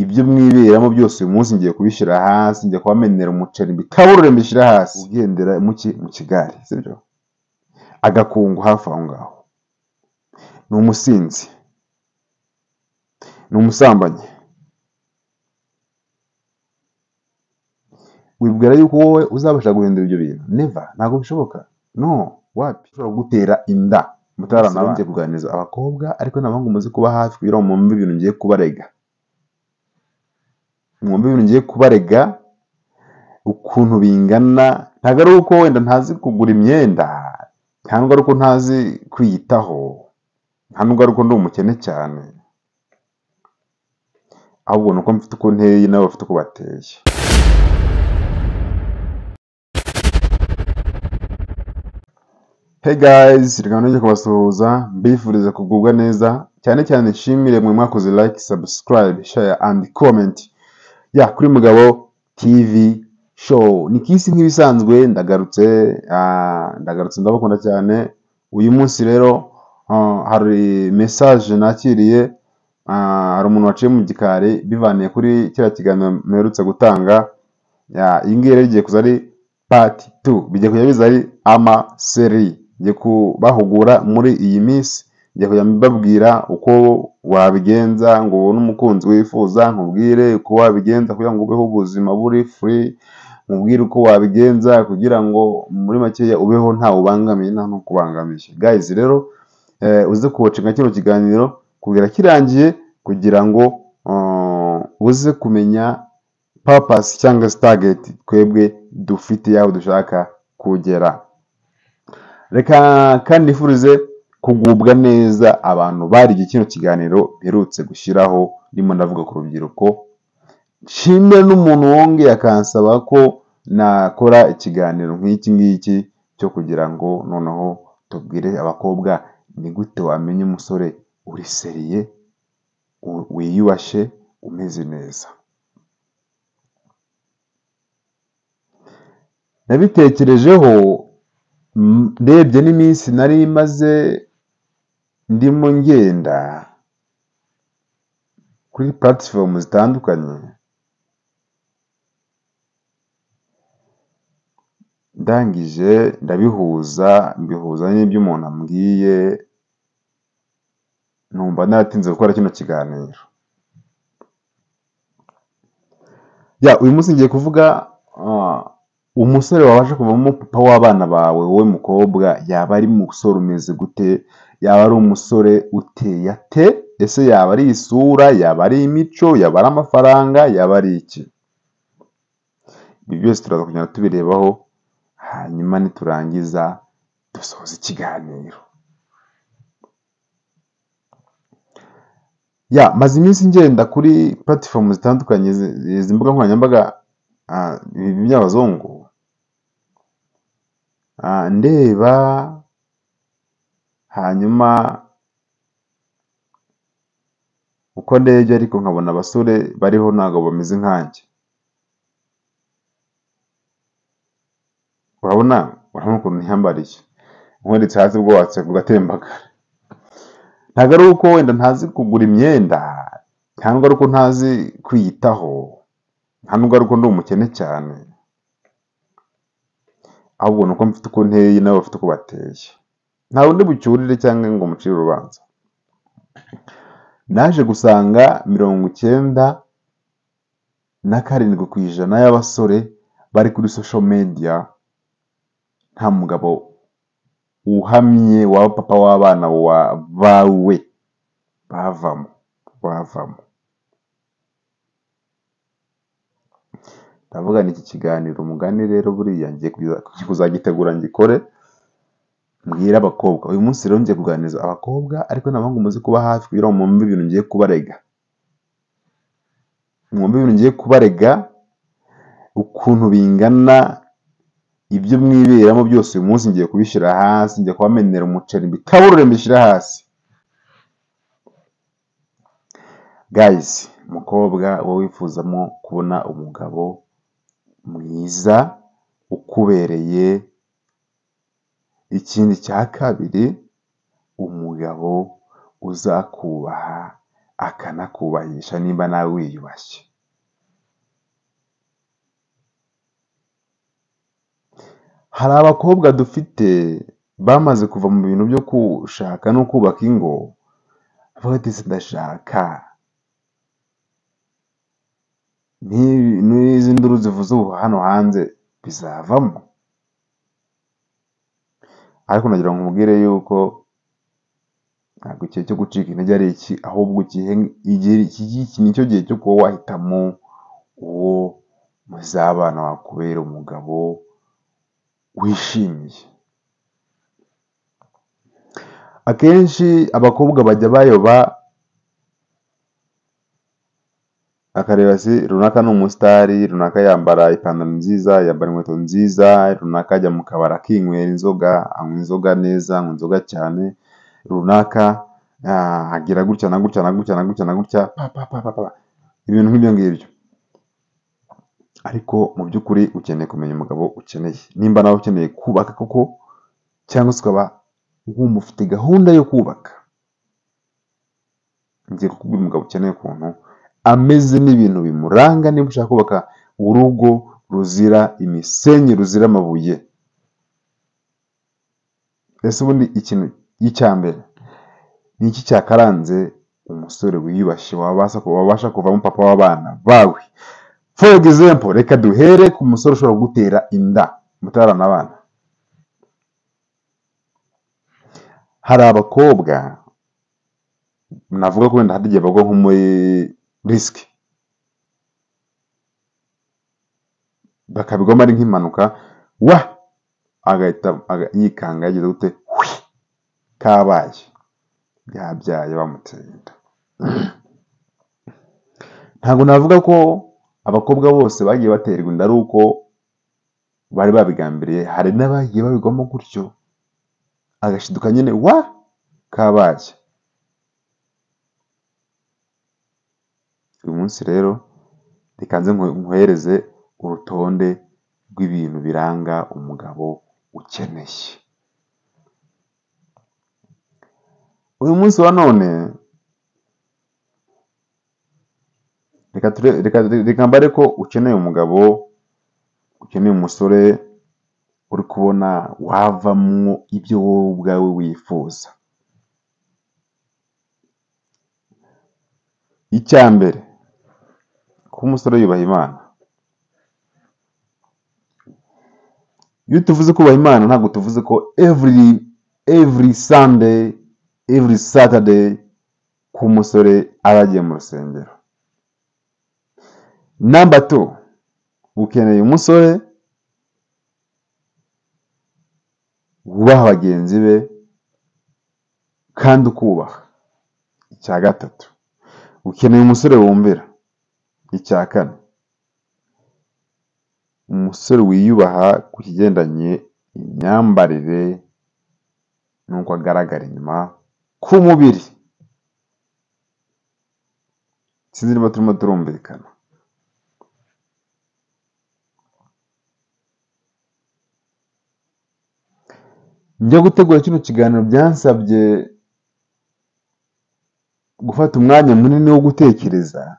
ibyo mwiberamo byose uyu munsi ngiye kubishyira hasi, ngiye kubamenera umuceri mbikaburure mbishyira hasi. Ugendera mu kigari, sibyo? Agakungu hafi aho ngaho, ni umusinzi, ni umusambanyi. Wibwira yuko wowe uzabasha guhindura ibyo bintu? Never, ntabwo bishoboka. No, wapi? Ushobora kugutera inda mutarana. Ngiye kuganiriza abakobwa ariko n'abahungu muzi kuba hafi kugira ngo mwumve ibintu ngiye kubarega. Mwumve ibintu ngiye kubarega ukuntu bingana. Ntabwo ari uko wenda ntazi kugura imyenda, ntabwo ari uko ntazi kwiyitaho, ntabwo ari uko ndi umukene cyane, ahubwo ni uko mfite uko nteye nabo bafite uko bateye. Hey guys, reka nongeye kubasuhuza, mbifuriza kugubwa neza, cyane cyane nshimire mwe mwakoze like, subscribe, share and comment kuri Mugabo TV show. Ni kisi nk'ibisanzwe ndagarutse ndabakunda cyane. Uyu munsi rero hari message nakiriye, hari umuntu waciye mu gikari bivaniye kuri kiriya kiganiro mperutse gutanga. Iyi ngiyi rero igiye kuza ari part 2, bigiye kujya biza ari ama series. Ngiye kubahugura muri iyi minsi, ngiye kujya mbabwira uko wabigenza ngo ubone umukunzi wifuza, nkubwire uko wabigenza kugira ngo ubeho ubuzima buri free, nkubwire uko wabigenza kugira ngo muri makeya ubeho nta ubangamiye nta no kubangamisha. Guys rero uze kuwatchinga kino kiganiro kugira kirangiye kugira ngo uze kumenya purpose cyangwa target twebwe dufite yaho dushaka kugera. Reka kandi nifurize kugubwa neza abantu bari kino kiganiro mperutse gushyiraho, ndimo ndavuga ku rubyiruko. Nshimire n'umuntu wongeye akansaba ko nakora ikiganiro nk'iki ngiki cyo kugira ngo noneho tubwire abakobwa ni gute wamenya umusore uri seriye, wiyubashe, umeze neza. Nabitekerejeho ndebye n'iminsi nari maze ndimo ngenda kuri platform zitandukanye, ndangije mbihuza n'ibyo umuntu ambwiye, numva naratinze gukora kino kiganiro. Uyu munsi ngiye kuvuga umusore wabasha kuvamo papa w'abana bawe. Wowe mukobwa, yaba ari umusore umeze gute? Yaba ari umusore uteye ate? Ese yaba ari isura, yaba ari imico, yaba ari amafaranga, yaba ari iki? Ibi byose turaza kugenda tubirebaho, hanyuma niturangiza dusoza ikiganiro. Maze iminsi ngenda kuri platform zitandukanye, izi mbuga nkoranyambaga by'abazungu, ndeba, hanyuma uko ndebye ariko nkabona abasore bariho ntabwo bameze nkanjye. Urabona ukuntu niyambariye, nkweretse hasi bwatse kugatembagara. Ntabwo ari uko wenda ntazi kugura imyenda, ntabwo ari uko ntazi kwiyitaho, ntabwo ari uko ndi umukene cyane, ahubwo ni uko mfite uko nteye nabo bafite uko bateye. Nta wundi bucyurire cyangwa ngo mucire urubanza. Naje gusanga 97% y'abasore bari kuri social media nta mugabo uhamye wa papa w'abana bawe bavamo. Ndavuga n'iki kiganiro umugani rero buriya ngiye kuzagitegura ngikore, mbwira abakobwa. Uyu munsi rero ngiye kuganiriza abakobwa ariko n'abahungu muzi kuba hafi kugira ngo mwumve ibintu ngiye kubarega. Mwumve ibintu ngiye kubarega ukuntu bingana, ibyo mwiberamo byose uyu munsi ngiye kubishyira hasi, ngiye kubamenera umuceri mbikaburure mbishyira hasi. Guys, mukobwa wowe wifuzamo kubona umugabo mwiza ukubereye, ikindi cya kabiri, umugabo uzakubaha, akanakubahisha nimba nawe wiyubashye. Hari abakobwa dufite bamaze kuva mu bintu byo gushaka no kubaka ingo, bavuga ati ndashaka, n'izi nduru zivuze ubu hano hanze bizavamo. Ariko nagira ngo nkubwire yuko ntabwo igihe cyo gucika intege ari iki, ahubwo iki nicyo gihe cyo kuba wahitamo uwo muzabana wakubera umugabo wishimiye. Akenshi abakobwa bajya bayoba, akareba si runaka ni umusitari, runaka yambara ipantaro nziza, yambara inkweto nziza, runaka ajya mu kabari akinywera inzoga, anywa inzoga neza, anywa inzoga cyane, runaka agira gutya na gutya na gutya na gutya na gutya, ibintu nk'ibyo ngibyo. Ariko mu by'ukuri ukeneye kumenya umugabo ukeneye, nimba nawe ukeneye kubaka koko, cyangwa se ukaba wumva ufite gahunda yo kubaka. Ngiye kukubwira umugabo ukeneye ukuntu ameze n'ibintu bimuranga niba ushaka kubaka urugo ruzira imisenyi, ruzira amabuye. Ese ubundi ikintu cy'ambere ni iki cyakaranze umusore wiyubashye wabasha kuvamo papa w'abana bawe? For example, reka duhere ku musore ushobora kugutera inda mutarana abana. Hari abakobwa navuga ko wenda hari igihe bagwa nko muri risiki, bakabigwamo ari nk'impanuka, agahita yikanga yagize gute, kabaye yabyaye bamuteye inda. Ntabwo navuga ko abakobwa bose bagiye baterwa inda ari uko bari babigambiriye, hari n'abagiye babigwamo gutyo agashiduka nyine kabaye. Uyu munsi rero reka nze nkohereze urutonde rw'ibintu biranga umugabo ukeneye. Uyu munsi wa none reka mbare ko ukeneye umugabo, ukeneye umusore uri kubona wavamwo ibyo wowe ubwawe wifuza. Icya mbere, kuba umusore yubaha Imana. Iyo tuvuze kubaha Imana ntabwo tuvuze ko every Sunday, every Saturday ko umusore aba agiye mu rusengero. Number 2, ukeneye umusore wubaha bagenzi be kandi ukubaha. Icya gatatu, ukeneye umusore wumvira. Icya kane, umusore wiyubaha ku kigendanye imyambarire n'uko agaragara inyuma ku mubiri. Sinzi niba turimo turumvikana. Njya gutegura kino kiganiro byansabye gufata umwanya munini wo gutekereza,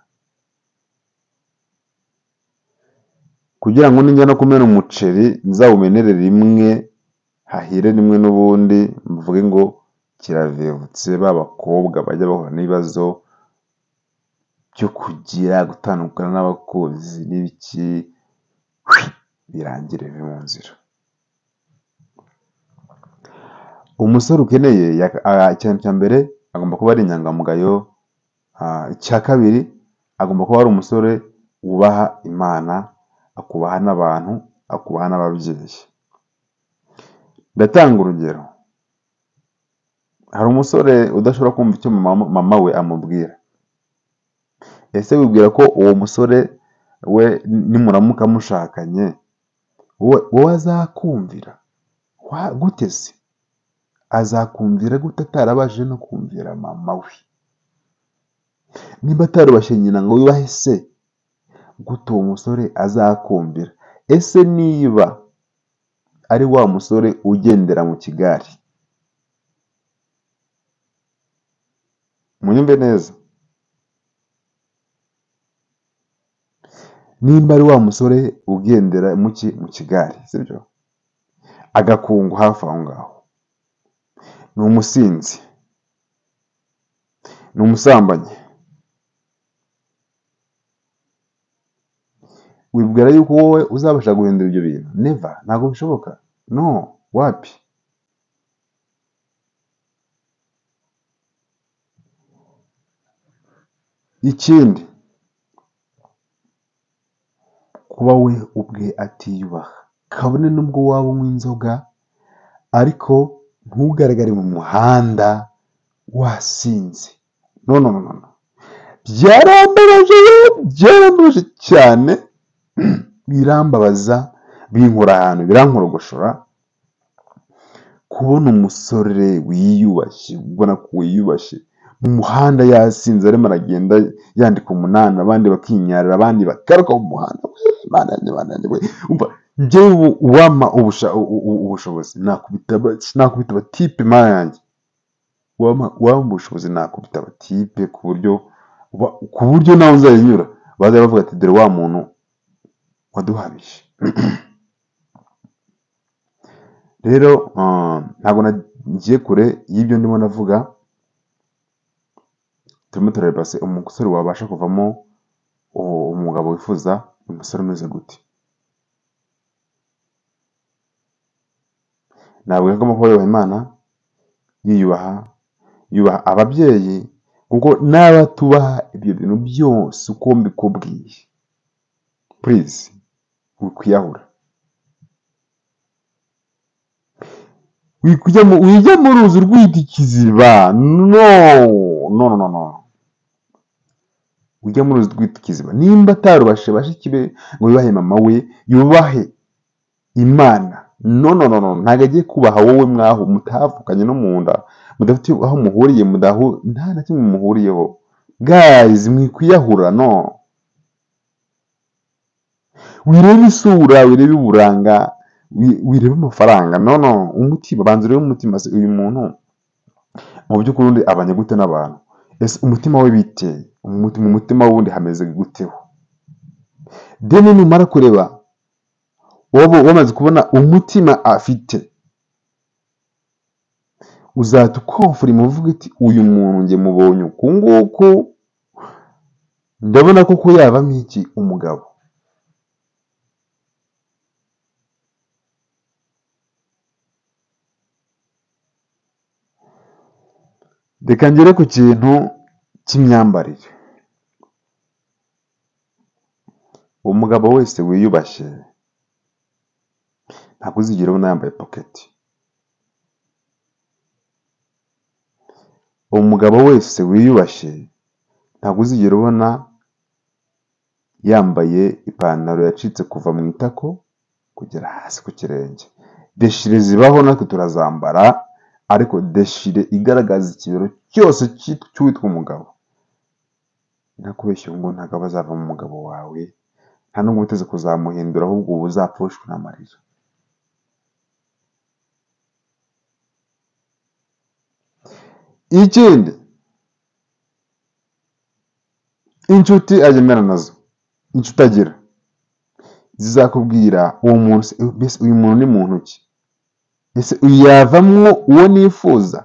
kugira ngo ninjya no kumena umuceri nzawumenere rimwe, hahire rimwe, n'ubundi mvuge ngo kiravevutse. B'abakobwa bajya bahura n'ibibazo byo kugira gutandukana n'abakunzi n'ibiki, birangire bive mu nzira. Umusore ukeneye ikintu cya mbere agomba kuba ari inyangamugayo. Icya kabiri, agomba kuba ari umusore wubaha Imana, akubaha n'abantu, akubaha n'ababyeyi. Ndatanga urugero. Hari umusore udashobora kumva icyo mama we amubwira. Ese wibwira ko uwo musore we nimuramuka mushakanye wowe azakumvira gute? Se azakumvira gute atarabashije no kumvira mama we? Niba atarubashye nyina ngo yubahe se, gute uwo musore azakumvira? Ese niba ari wa musore ugendera mu kigare, munyumve neza, nimba ari wa musore ugendera mu kigare, sibyo, agakungu hafi aho ngaho, ni umusinzi, ni umusambanyi, wibwira yuko wowe uzabasha guhindura ibyo bintu? Never, ntabwo bishoboka, no, wapi. Ikindi, kuba we ubwe atiyubaha, kabone n'ubwo waba unywa inzoga ariko ntugaragare mu muhanda wasinze. No, no, no, no. Byarambabaje cyane, birambabaza, binkora ahantu, birankorogoshora, kubona umusore wiyubashye, ubona ko wiyubashye mu muhanda yasinze, arimo aragenda yandika umunani, abandi bakinyarira, abandi bagaruka mu muhanda. Njyewe uwampa ubushobozi nakubita abatipe, mana yanjye, wampa ubushobozi nakubita abatipe ku buryo nawe uzayinyura baza bavuga ati dore wa muntu waduhabije. Rero ntabwo nagiye kure y'ibyo ndimo navuga, turimo turareba se umusore wabasha kuvamo umugabo wifuza, umusore umeze gute? Ntabwo yagomba kuba yubaha Imana, yubaha ababyeyi, kuko n'abatubaha ibyo bintu byose uko mbikubwiye, please wikwiyahura, wijya mu ruzi rwita ikiziba, no, ujya mu ruzi rwita ikiziba. Nimba atarubashe bashiki be ngo yubahe mama we, yubahe Imana. No, ntabwo agiye kubaha wowe mwaho mutavukanye no mu nda, mudafite aho muhuriye, nta na kimwe muhuriyeho. Guys, mwikwiyahura, no. Wirebe isura, wirebe uburanga, wirebe amafaranga, no, umutima, banza urebe umutima. Uyu muntu mu by'ukuri undi abanye gute n'abantu? Ese umutima we biteye, mu mutima wundi hameze guteho? Then numara kureba wamaze kubona umutima afite, uzahita ukomfora uvuga uti uyu muntu njye mubonye uku nguku, ndabona koko yavamo iki? Umugabo. Reka ngere ku kintu cy'imyambarire. Umugabo wese wiyubashye ntabwo uzigera ubona yambaye poketi. Umugabo wese wiyubashye ntabwo uzigera ubona yambaye ipantaro yacitse kuva mu itako kugera hasi ku kirenge. Deshire zibaho, natwe turazambara, ariko deshire igaragaza ikibero cyose cy'uwitwa umugabo, nakubeshya ngo ntabwo aba azavamo umugabo wawe, nta nubwo uteze kuzamuhindura, ahubwo uba uzapfushwa n'amarira. Ikindi, inshuti agendana nazo, inshuti agira, zizakubwira uwo muntu, mbese uyu muntu ni muntu ki? Ese uyu yavamwo uwo nifuza,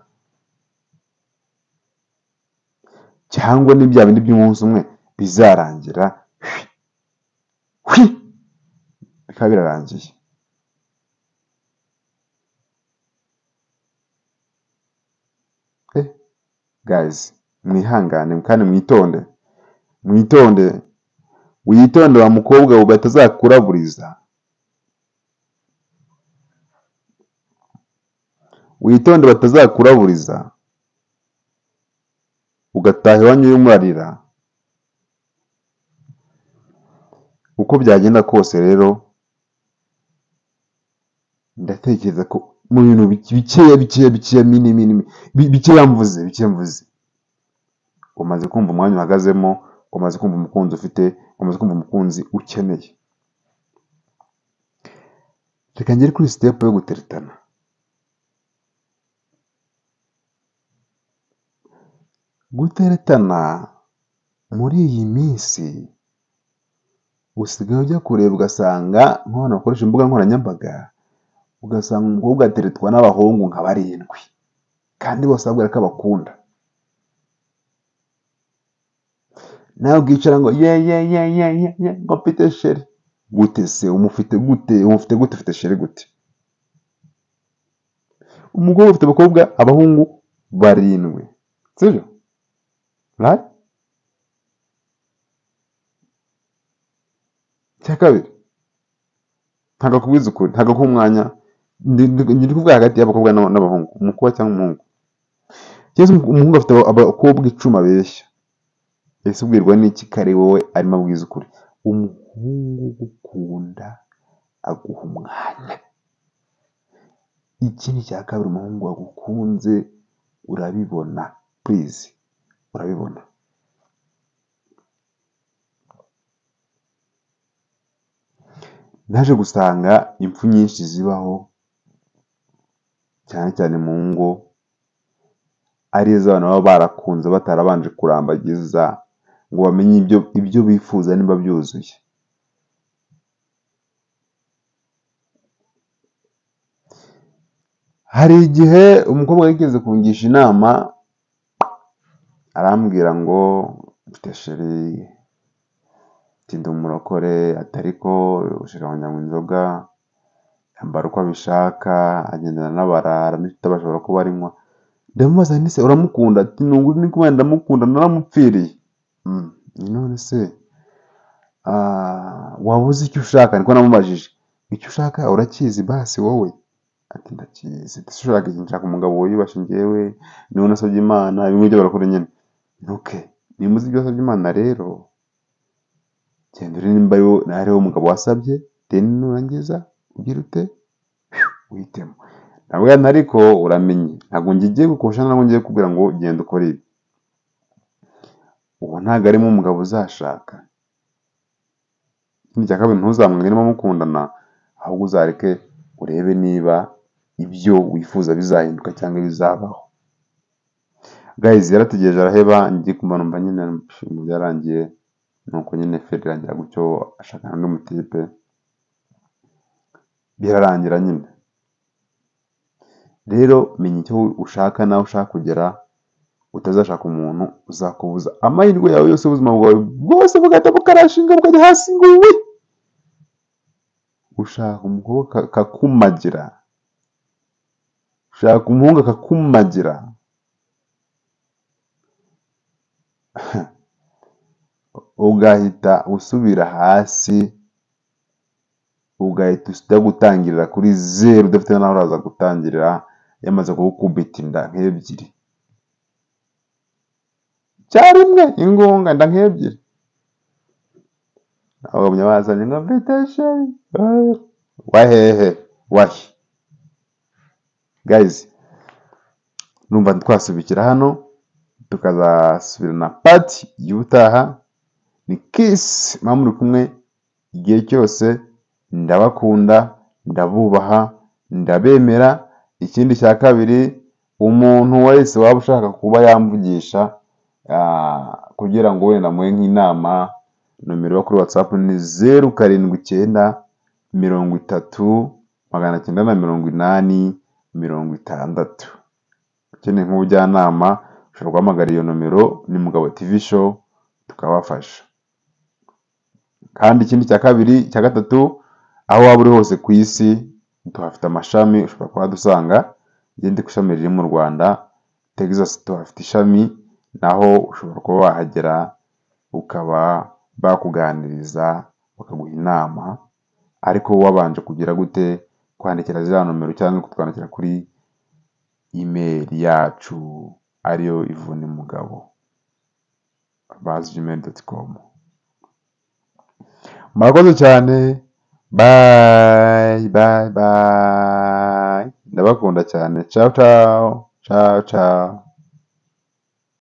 cyangwa ni bya bindi by'umunsi umwe bizarangira bikaba birarangiye? Guys, mwihangane kandi mwitonde, witonde wa mukobwa we batazakuraburiza, witonde batazakuraburiza ugataha iwanyu urimo urarira. Uko byagenda kose rero, ndatekereza ko mu bintu bikeya mvuze, umaze kumva umwanya uhagazemo, umaze kumva umukunzi ufite, umaze kumva umukunzi ukeneye. Reka ngere kuri step yo guteretana. Guteretana muri iyi minsi usigaye ujya kureba ugasanga nk'abantu bakoresha imbuga nkoranyambaga, ugasanga umukobwa ateretwa n'abahungu nka 7 kandi bose babwira ko abakunda, nawe ukicara ngo ye ngo mfite sheri. Gute se umufite gute? Ufite sheri gute? Umugore ufite abahungu 7, sibyo? Right? Cya kabiri, ntabwo akubwiza ukuri, ntabwo akuha umwanya. Ndi kuvuga hagati y'abakobwa n'abahungu, umukobwa cyangwa umuhungu. Cyangwa umuhungu afite abakobwa 10 abeshya. Ese ubwirwa n'iki kare wowe arimo abwiza ukuri? Umuhungu ugukunda aguha umwanya. Ikindi cya kabiri, umuhungu wagukunze urabibona, please, urabibona. Naje gusanga impfu nyinshi zibaho cyane cyane mu ngo ari iz'abantu baba barakunze batarabanje kurambagiza ngo bamenye ibyo bifuza niba byuzuye. Hari igihe umukobwa yigeze kungisha inama, arambwira ngo mfite sheri, ndi umurokore, atariko sheri wanjye anywa inzoga, yambara uko abishaka, agendana n'abarara n'inshuti bashobora kuba arinywa. Ndamubaza nti se uramukunda? Ati nunguri ni kuba ndamukunda, naramupfiriye. None se wabuze icyo ushaka? Niko namubajije. Icyo ushaka urakizi basi wowe? Ati ndakizi. Ese ushaka iki? Nshaka umugabo wiyubashye njyewe, niwe nasabye Imana, bimwe byo barakora nyine. Okay, niba uzi ibyo wasabye Imana rero, genda uri nimba hariho umugabo wasabye, then nurangiza ugira ute? Uhitemo. Ntabwo ariko uramenye, ntabwo ngiye gukosha, ntabwo ngiye kubwira ngo genda ukore ibi. Ubu ntabwo arimo umugabo uzashaka. Ikindi cya kabiri, ntuzamwange niba mukundana, ahubwo uzareke urebe niba ibyo wifuza bizahinduka cyangwa bizabaho. Guys, yarategereje araheba, ngiye kumva numva nyine ibintu byarangiye, nuko nyine feri irangira gutyo, ashaka n'undi mutipe, birarangira nyine. Rero menya icyo ushaka nawe ushaka kugera, utazashaka umuntu uzakubuza amahirwe yawe yose, ubuzima bwawe bwose bugahita bukarashinga bukajya hasi ngo wi. Ushaka umukobwa akakumagira, ushaka umuhungu akakumagira, ugahita usubira hasi, ugahita usita gutangirira kuri 0, udafite naho uraza gutangirira yamaze kugukubita inda nk'ebyiri cyarimwe, ingonga nda nk'ebyiri. Abagabo bazanye ngo mfite sheri, wahehe wahi. Guys, numva twasubikira hano tukazasubirana part y'ubutaha. Ni Kiss, muri kumwe igihe cyose. Ndabakunda, ndabubaha, ndabemera. Ikindi cya kabiri, umuntu wese waba ushaka kuba yamvugisha kugira ngo wenda muhe nk'inama, nomero yo kuri WhatsApp ni 079 30 980 ukeneye nk'ubujyanama ushobora guhamagara iyo nomero, ni Mugabo TV Show tukabafasha. Kandi ikindi cya kabiri, cya gatatu, aho waba uri hose ku isi tuhafite amashami, ushobora kuba dusanga. Ngende ku ishami riri mu Rwanda, Texas, tuhafite ishami, naho ushobora kuba wahagera ukaba bakuganiriza bakaguha inama, ariko wabanje kugira gute kwandikira ziriya nomero cyangwa kutwandikira kuri email yacu ariyo ivunimugabo@gmail.com. Murakoze cyane, bye. Ndabakunda cyane. Ciao ciao.